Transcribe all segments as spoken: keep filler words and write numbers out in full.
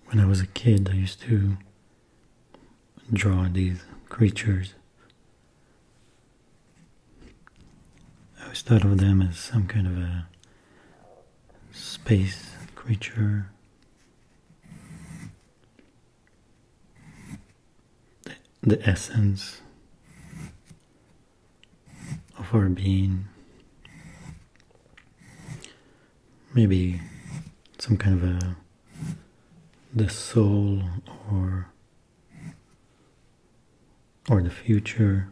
When I was a kid, I used to draw these creatures. I always thought of them as some kind of a space creature. The, the essence of our being. Maybe some kind of a the soul or or the future.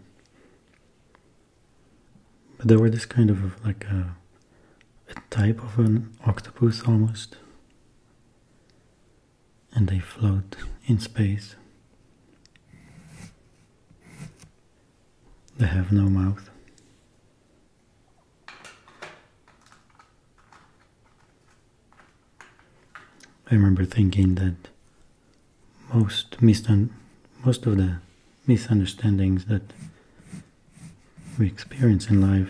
But they were this kind of like a, a type of an octopus almost. And they float in space. They have no mouth. I remember thinking that most misun most of the misunderstandings that we experience in life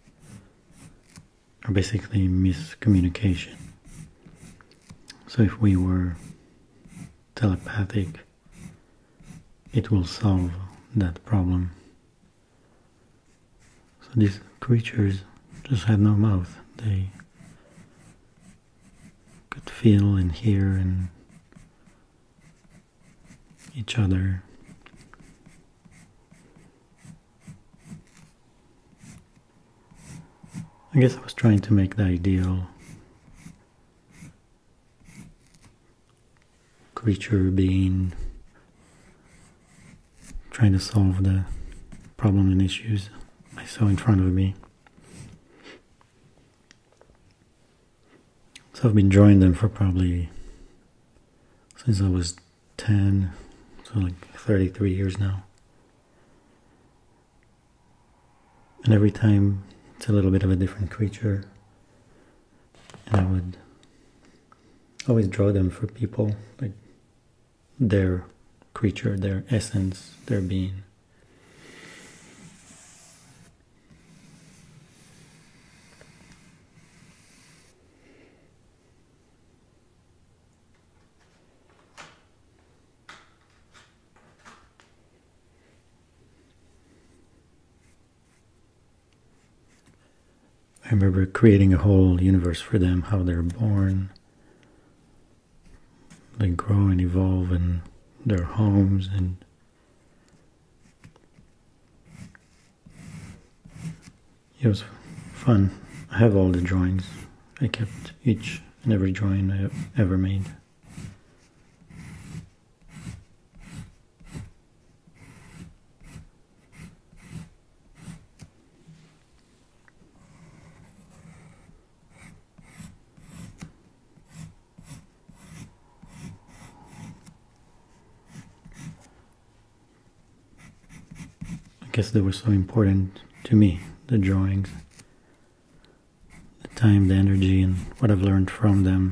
are basically miscommunication. So if we were telepathic, it will solve that problem. So these creatures just had no mouth. They could feel and hear and each other. I guess I was trying to make the ideal creature being, trying to solve the problem and issues I saw in front of me. So I've been drawing them for probably since I was ten, so like thirty-three years now. And every time it's a little bit of a different creature. And I would always draw them for people, like their creature, their essence, their being. I remember creating a whole universe for them, how they're born, they grow and evolve in their homes, and it was fun. I have all the drawings. I kept each and every drawing I ever made. I guess they were so important to me, the drawings, the time, the energy, and what I've learned from them,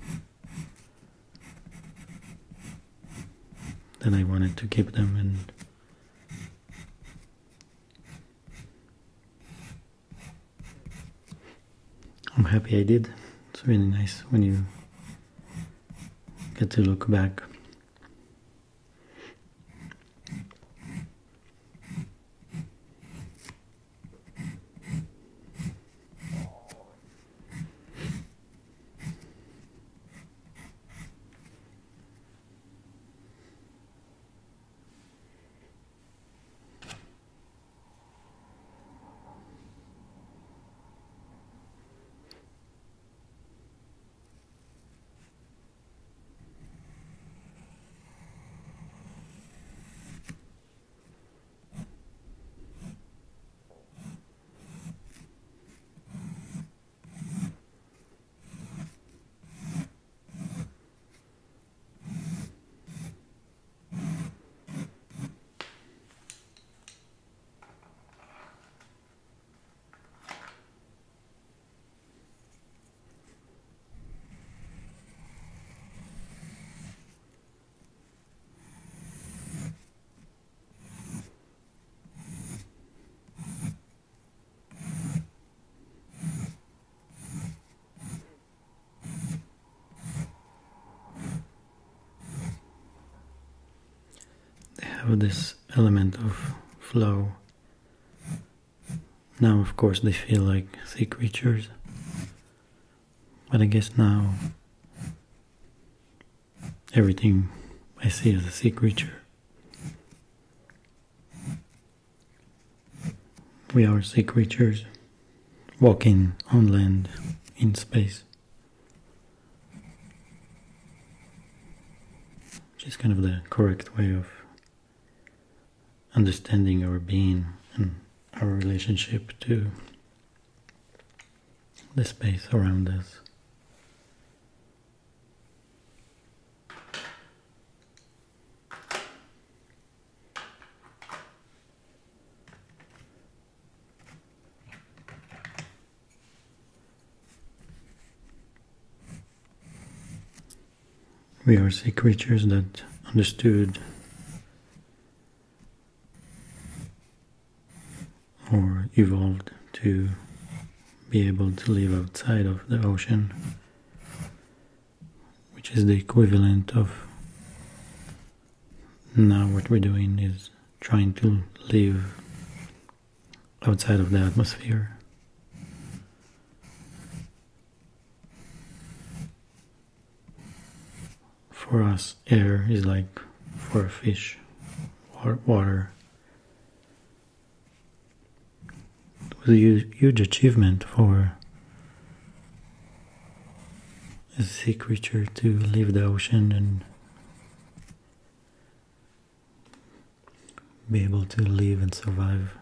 that I wanted to keep them. And I'm happy I did. It's really nice when you get to look back. have this element of flow. Now, of course, they feel like sea creatures, but I guess now everything I see is a sea creature. We are sea creatures walking on land in space, which is kind of the correct way of understanding our being and our relationship to the space around us. We are sea creatures that understood or evolved to be able to live outside of the ocean, which is the equivalent of now what we're doing is trying to live outside of the atmosphere. For us, air is like for a fish, water. It was a huge achievement for a sea creature to leave the ocean and be able to live and survive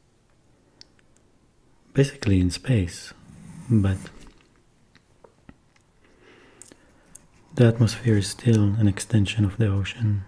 basically in space, but the atmosphere is still an extension of the ocean.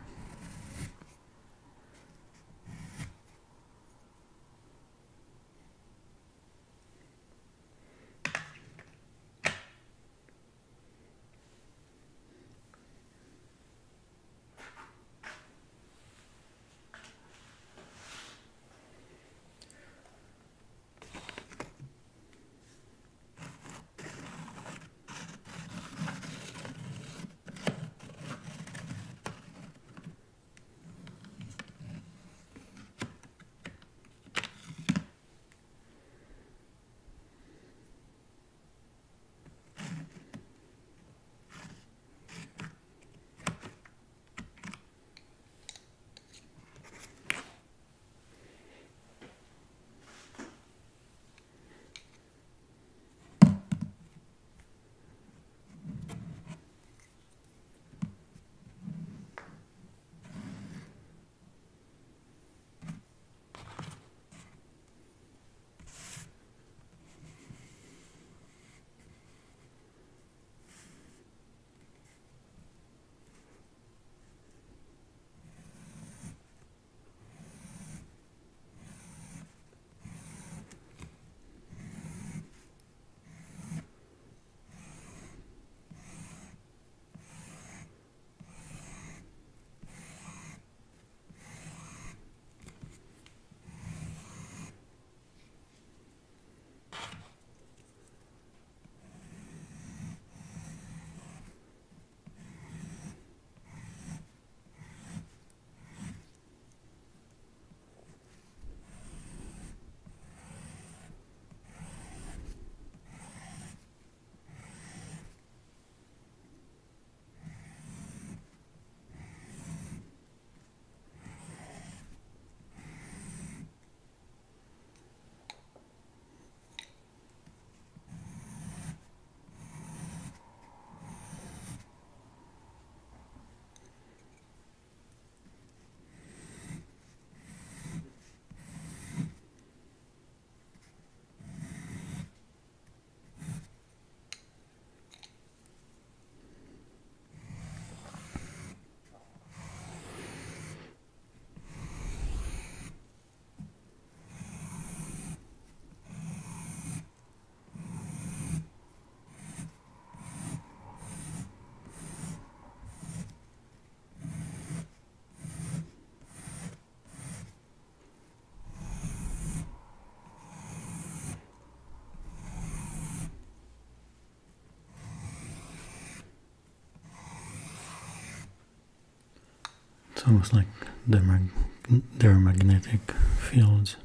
almost like their, mag their magnetic fields.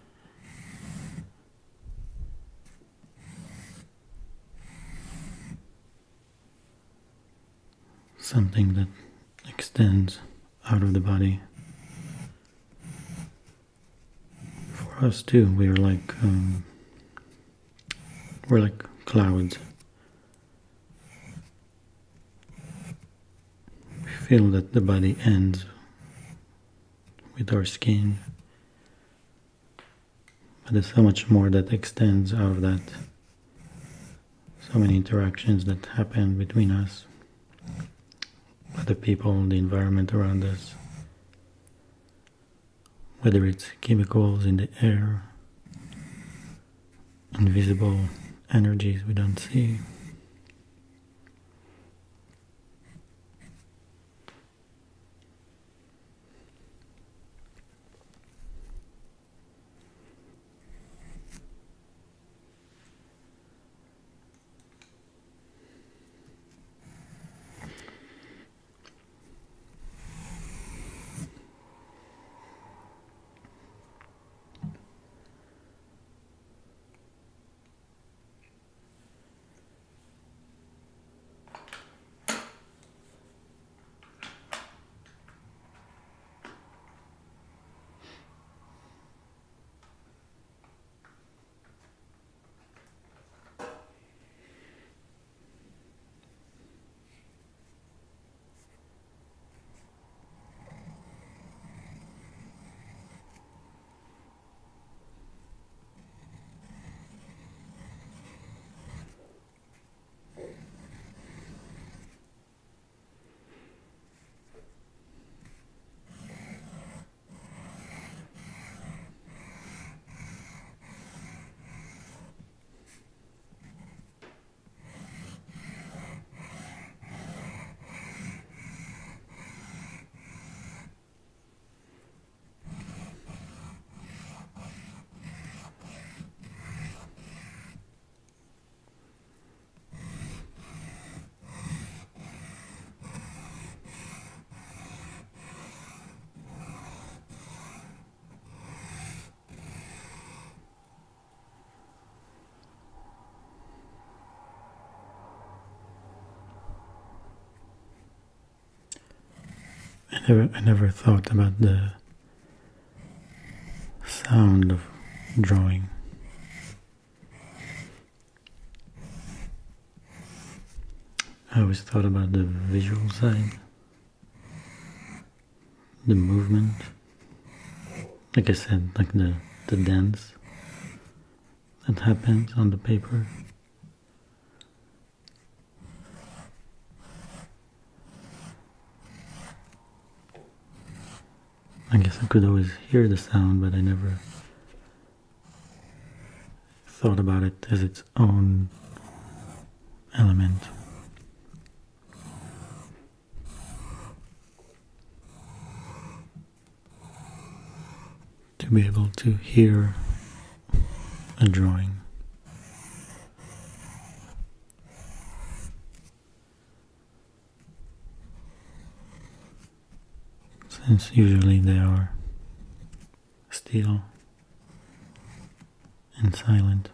Something that extends out of the body. For us too, we're like um, we're like clouds. We feel that the body ends with our skin, but there's so much more that extends out of that. So many interactions that happen between us, other people, the environment around us, whether it's chemicals in the air, invisible energies we don't see. I never, I never thought about the sound of drawing. I always thought about the visual side, the movement, like I said, like the, the dance that happens on the paper. I guess I could always hear the sound, but I never thought about it as its own element. To be able to hear a drawing. Since usually they are still and silent.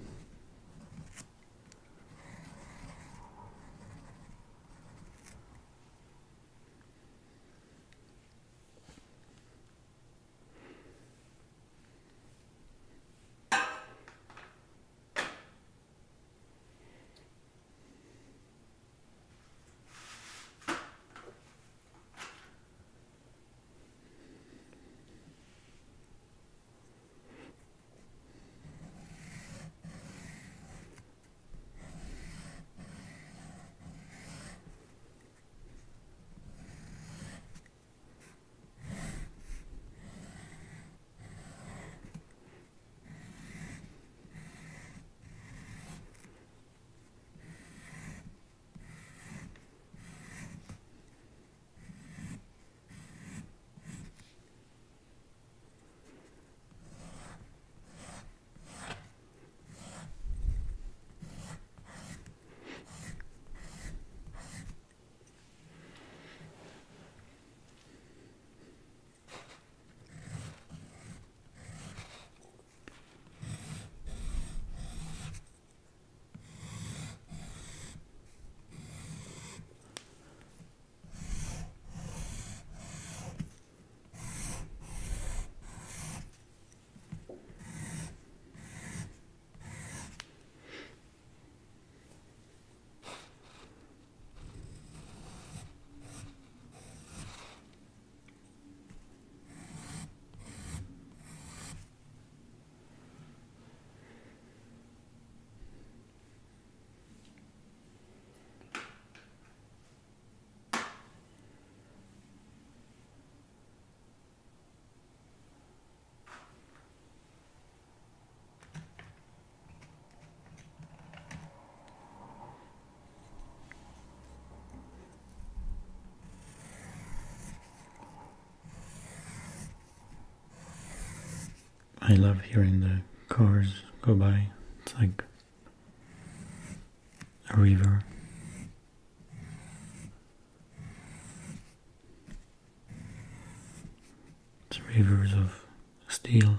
I love hearing the cars go by. It's like a river. It's rivers of steel.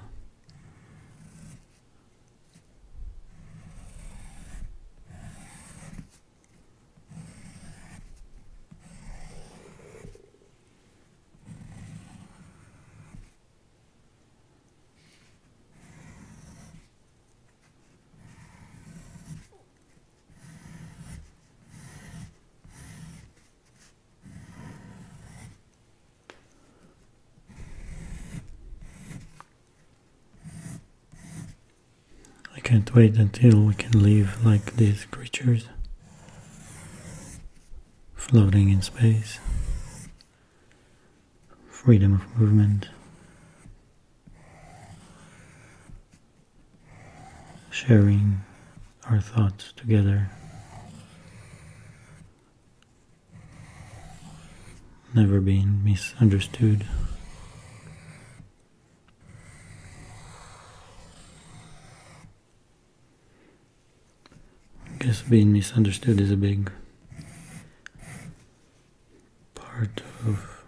I can't wait until we can live like these creatures, floating in space, freedom of movement, sharing our thoughts together, never being misunderstood. I guess being misunderstood is a big part of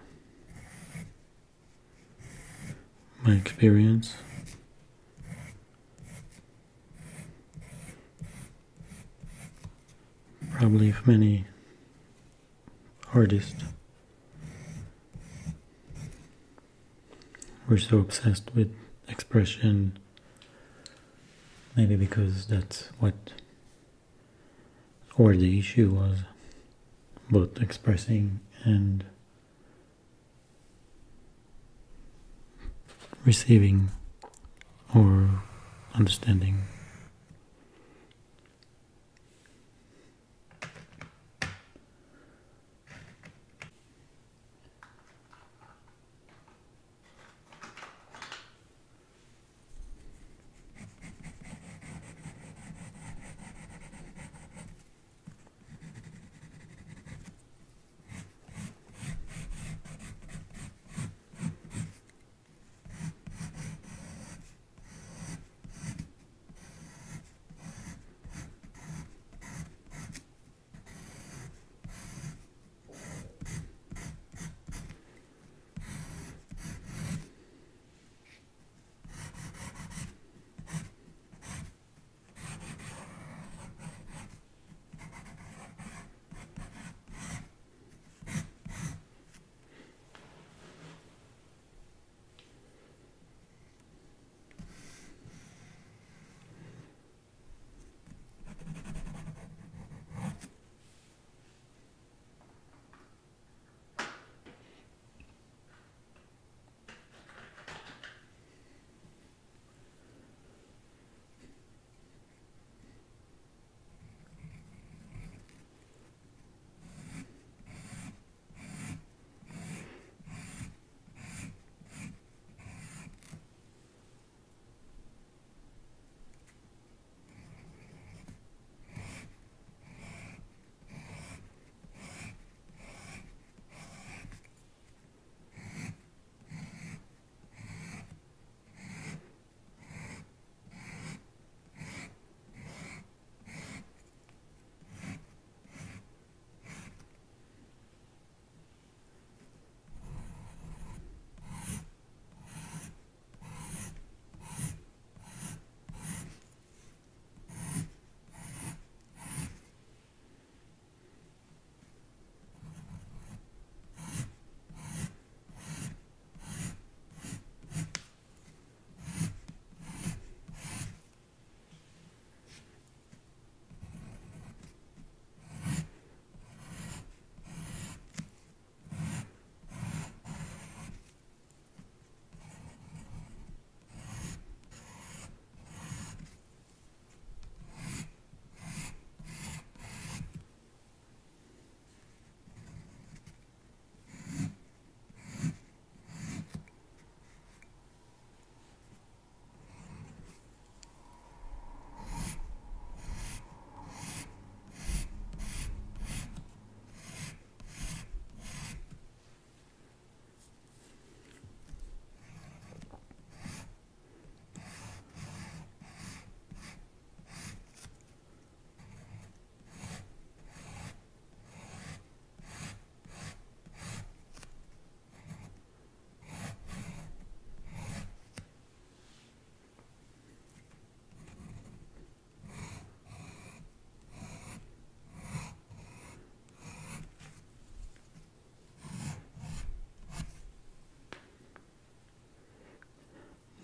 my experience. Probably of many artists. We're so obsessed with expression, maybe because that's what, or the issue was, both expressing and receiving or understanding.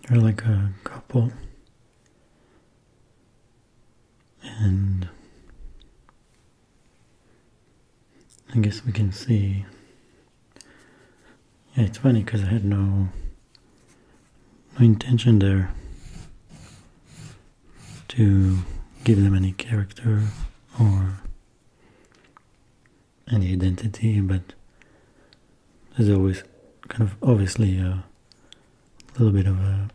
They're like a couple, and I guess we can see. Yeah, it's funny because I had no no intention there to give them any character or any identity, but there's always kind of obviously a little bit of a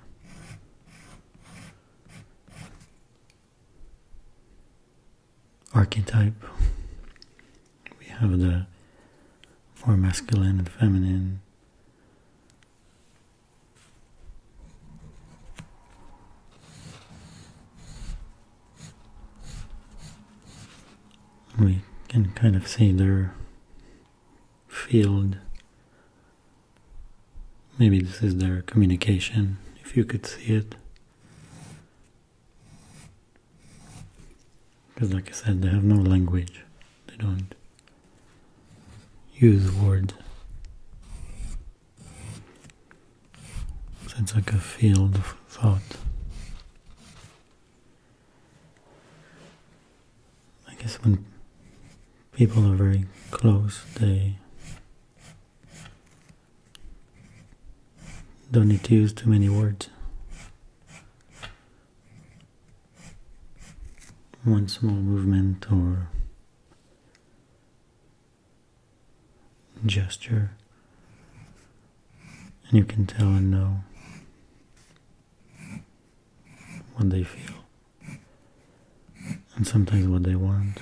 archetype. We have the more masculine and feminine. We can kind of see their field. Maybe this is their communication, if you could see it. Because like I said, they have no language. They don't use words. So it's like a field of thought. I guess when people are very close, they don't need to use too many words. One small movement or gesture, and you can tell and know what they feel, and sometimes what they want.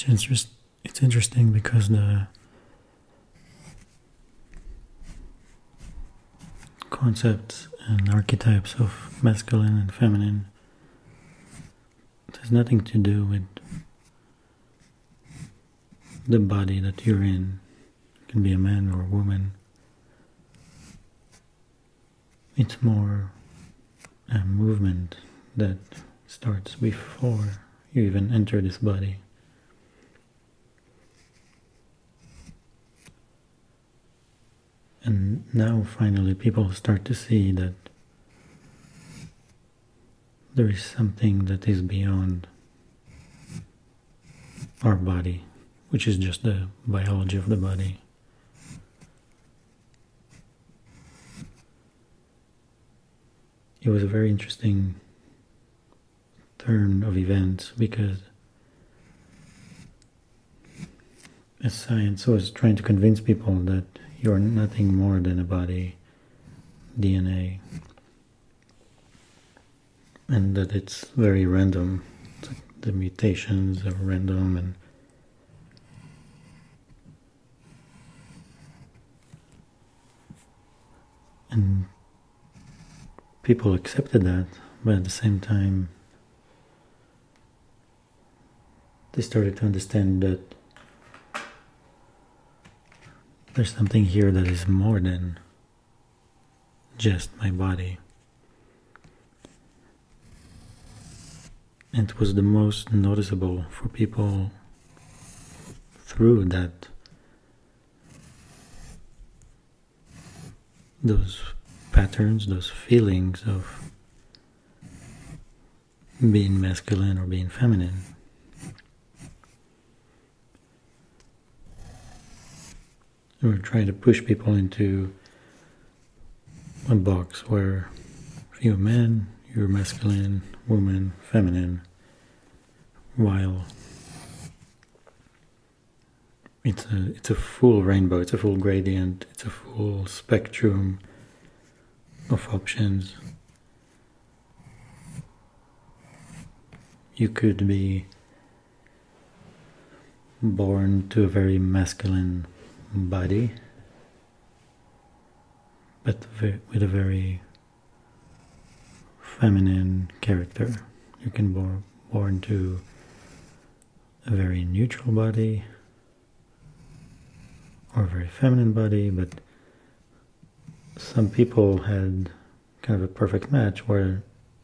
interest, it's interesting because the concepts and archetypes of masculine and feminine, it has nothing to do with the body that you're in. It can be a man or a woman. It's more a movement that starts before you even enter this body. And now finally people start to see that there is something that is beyond our body, which is just the biology of the body. It was a very interesting turn of events because as science was trying to convince people that you're nothing more than a body, D N A, and that it's very random. It's like the mutations are random, and and people accepted that, but at the same time they started to understand that there's something here that is more than just my body. And it was the most noticeable for people through that, those patterns, those feelings of being masculine or being feminine. We're trying to push people into a box where if you're a man, you're masculine, woman, feminine, while it's a, it's a full rainbow, it's a full gradient, it's a full spectrum of options. You could be born to a very masculine body, but with a very feminine character. You can be born to a very neutral body or a very feminine body, but some people had kind of a perfect match where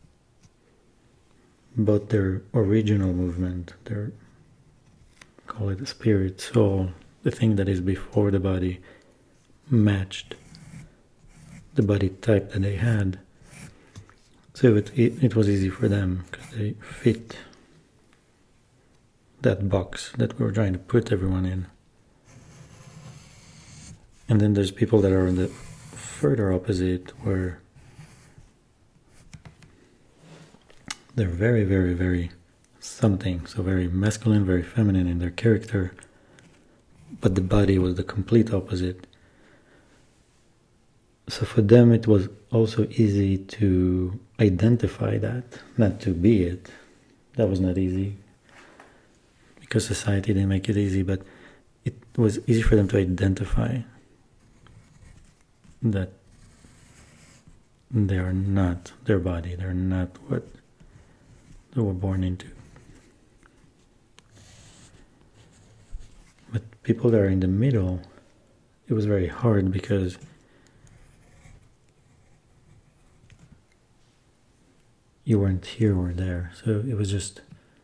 both their original movement, their, call it spirit, soul, the thing that is before the body, matched the body type that they had. So it, it, it was easy for them because they fit that box that we were trying to put everyone in. And then there's people that are in the further opposite, where they're very, very, very something. So very masculine, very feminine in their character, but the body was the complete opposite. So for them it was also easy to identify that, not to be it. That was not easy, because society didn't make it easy, but it was easy for them to identify that they are not their body, they're not what they were born into. But people that are in the middle, it was very hard because you weren't here or there, so it was just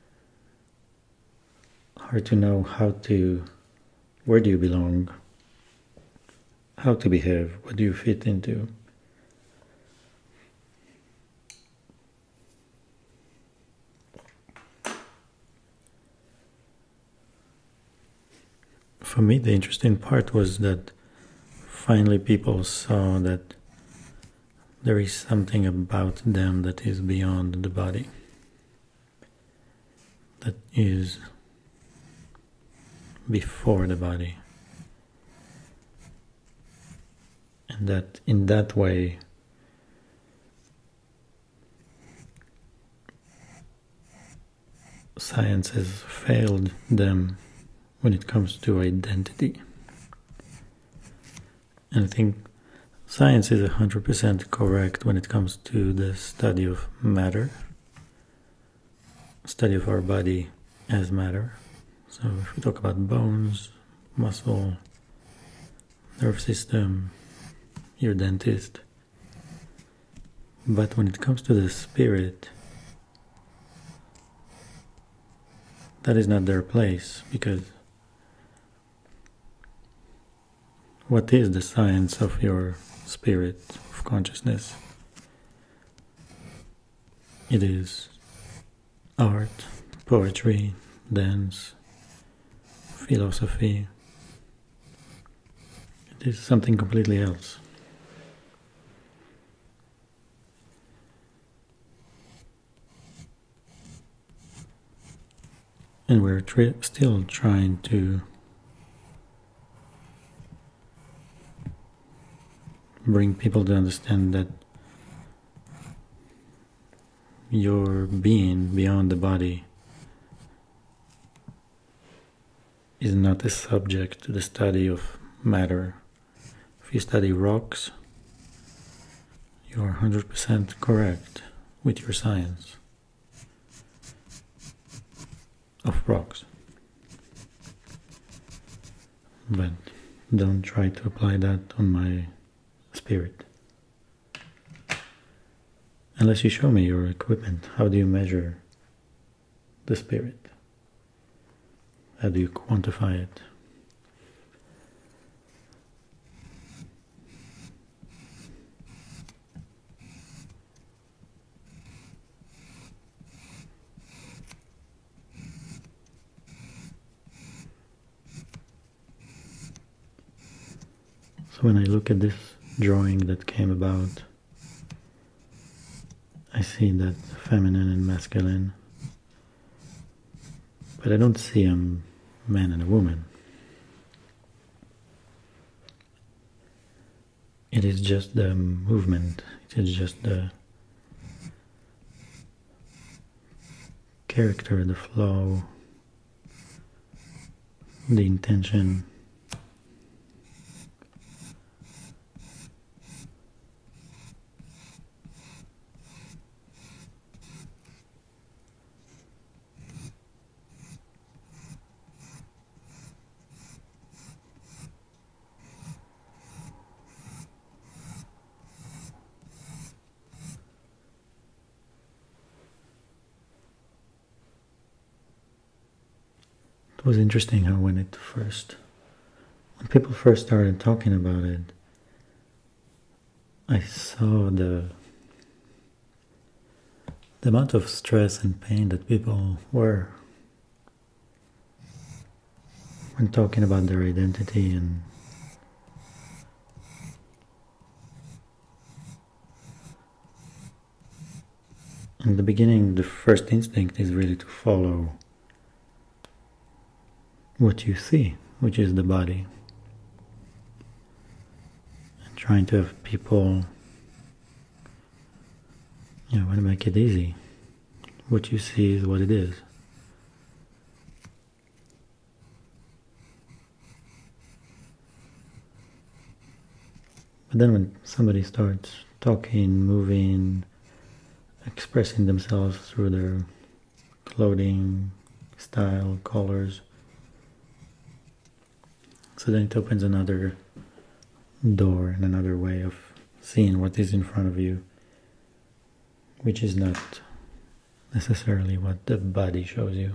hard to know how to, where do you belong, how to behave, what do you fit into. For me, the interesting part was that finally people saw that there is something about them that is beyond the body, that is before the body, and that in that way science has failed them when it comes to identity. And I think science is one hundred percent correct when it comes to the study of matter, study of our body as matter. So if we talk about bones, muscle, nerve system, your dentist. But when it comes to the spirit, that is not their place, because what is the science of your spirit, of consciousness? It is art, poetry, dance, philosophy. It is something completely else. And we're tri- still trying to bring people to understand that your being beyond the body is not a subject to the study of matter. If you study rocks, you are one hundred percent correct with your science of rocks. But don't try to apply that on my spirit. Unless you show me your equipment, how do you measure the spirit? How do you quantify it? So when I look at this drawing that came about, I see that feminine and masculine, but I don't see a man and a woman. It is just the movement, it is just the character, the flow, the intention. It was interesting how when it first, when people first started talking about it, I saw the the amount of stress and pain that people were when talking about their identity. And in the beginning, the first instinct is really to follow what you see, which is the body. And trying to have people, you know, want to make it easy. What you see is what it is. But then when somebody starts talking, moving, expressing themselves through their clothing, style, colors, so then it opens another door and another way of seeing what is in front of you, which is not necessarily what the body shows you.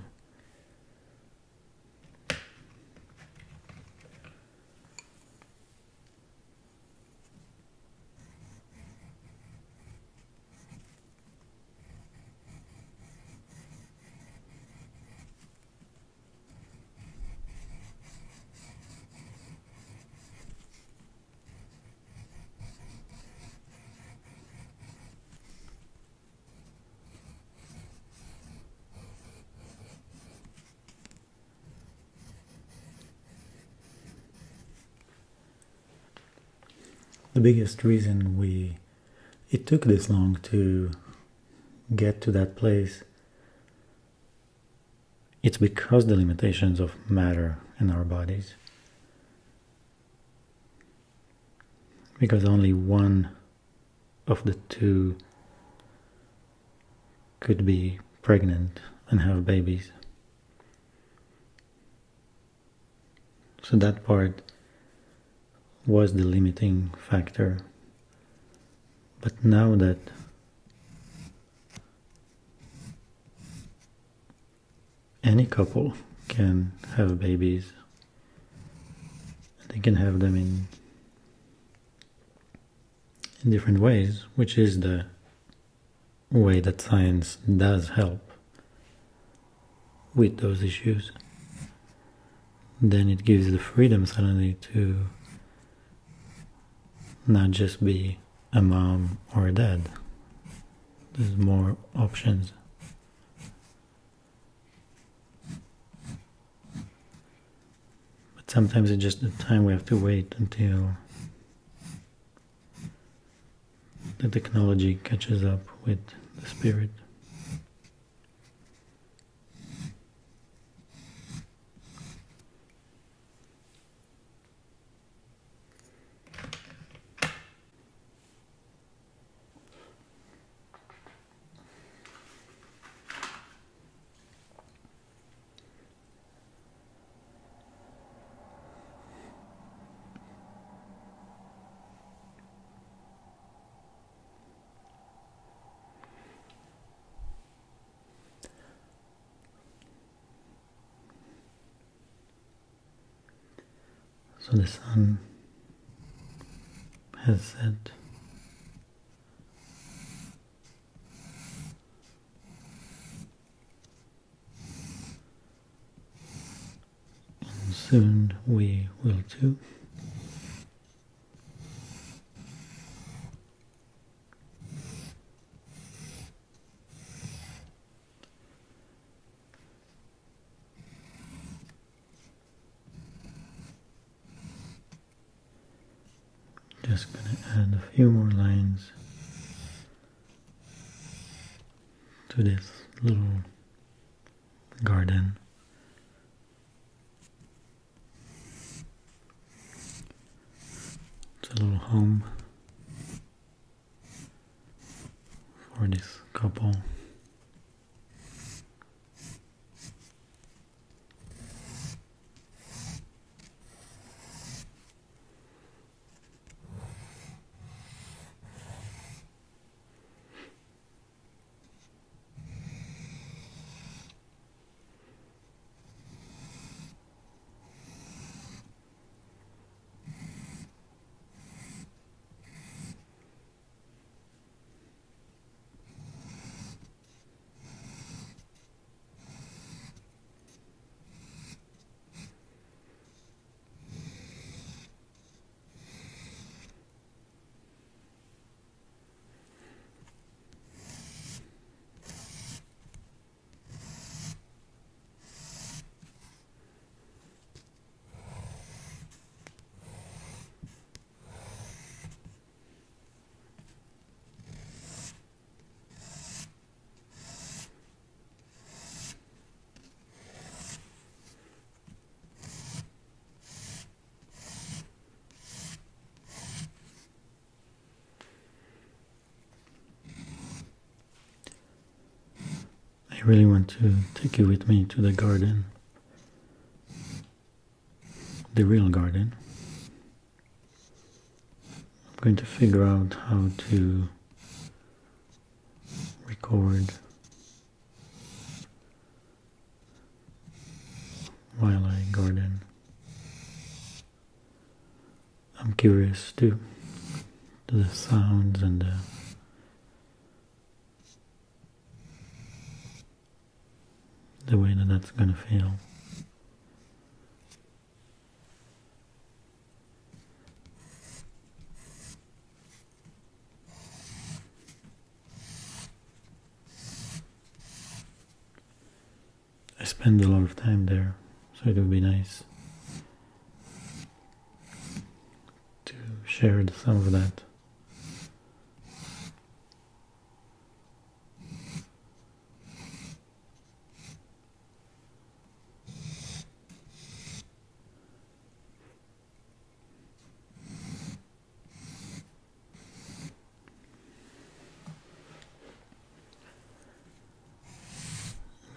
The biggest reason we it took this long to get to that place it's because the limitations of matter in our bodies. Because only one of the two could be pregnant and have babies. So that part was the limiting factor. But now that any couple can have babies, they can have them in, in different ways, which is the way that science does help with those issues. Then it gives the freedom suddenly to not just be a mom or a dad. There's more options. But sometimes it's just the time we have to wait until the technology catches up with the spirit. So the sun has set. And soon we will too. Just gonna add a few more lines to this little garden. It's a little home for this couple. I really want to take you with me to the garden, the real garden. I'm going to figure out how to record while I garden. I'm curious too to the sounds and the the way that that's going to feel. I spend a lot of time there, so it would be nice to share some of that.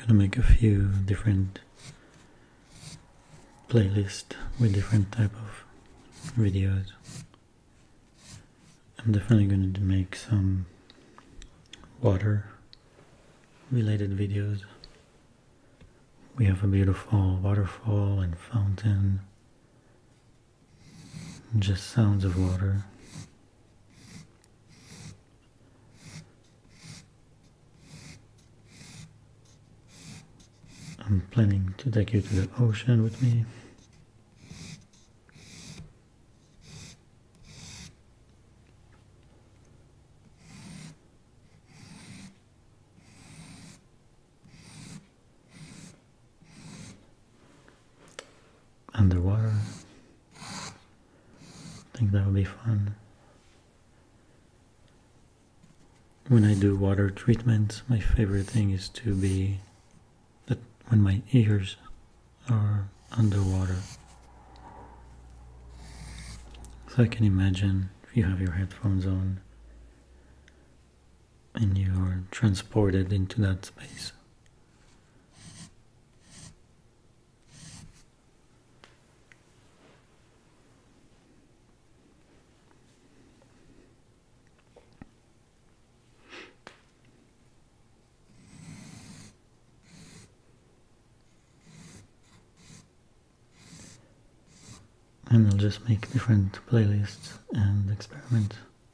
gonna make a few different playlists with different type of videos. I'm definitely going to make some water related videos. We have a beautiful waterfall and fountain, just sounds of water. I'm planning to take you to the ocean with me. Underwater. I think that would be fun. When I do water treatments, my favorite thing is to be that when my ears are underwater. So I can imagine if you have your headphones on and you are transported into that space. And I'll just make different playlists and experiment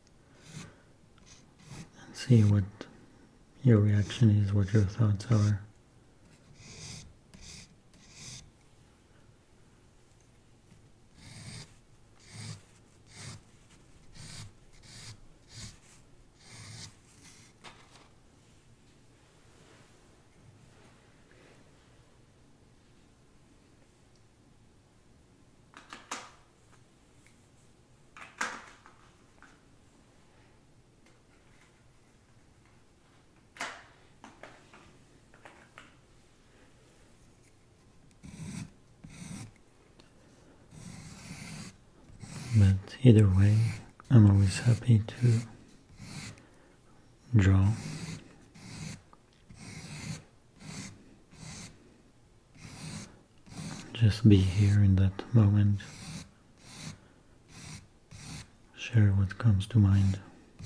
and see what your reaction is, what your thoughts are. But either way, I'm always happy to draw. Just be here in that moment. Share what comes to mind.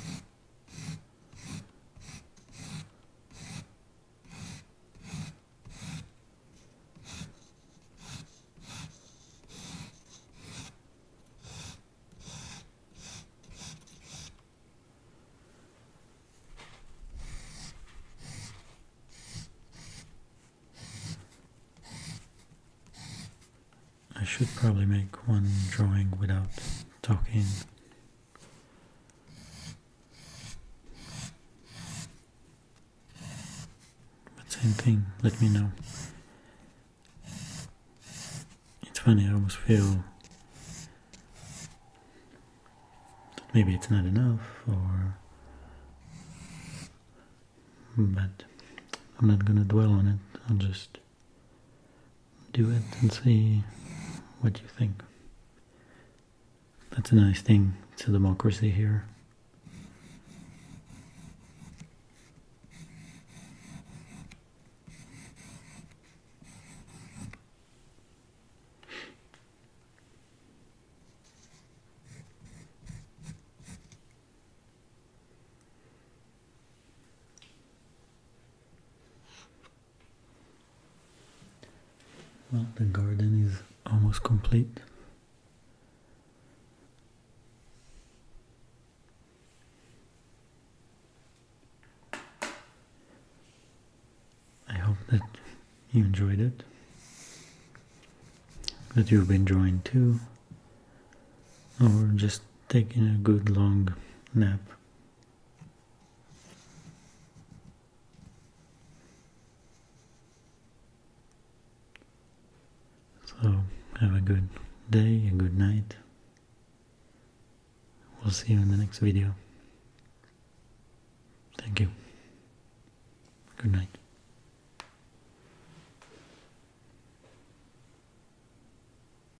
I should probably make one drawing without talking. But same thing, let me know. It's funny, I almost feel that maybe it's not enough, or but I'm not gonna dwell on it. I'll just do it and see what you think. That's a nice thing. It's a democracy here. Well, the garden is almost complete. I hope that you enjoyed it, that you've been drawing too, or just taking a good long nap. So have a good day, a good night. We'll see you in the next video. Thank you. Good night.